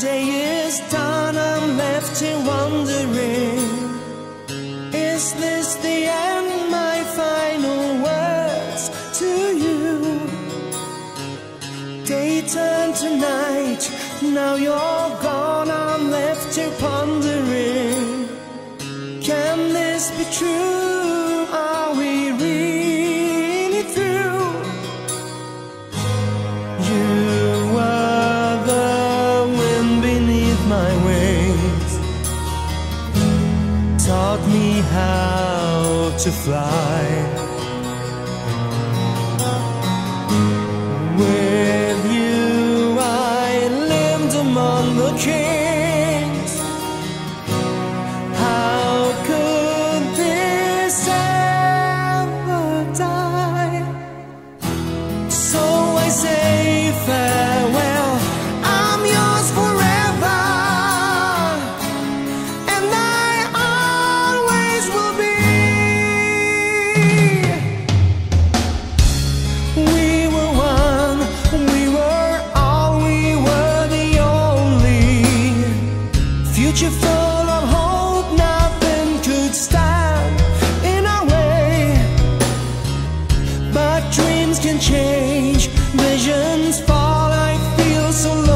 day is done, I'm left here wondering, is this the end, my final words to you? Day turned to night, now you're gone, I'm left here pondering, can this be true? Are we really through? You were the wind beneath my wings, taught me how to fly. With you I lived among the kings. How could this ever die? So I say farewell, I'm yours forever, and I always will be. We were one, we were all, we were the only future full of hope, nothing could stand in our way. But dreams can change, visions fall, I feel so low.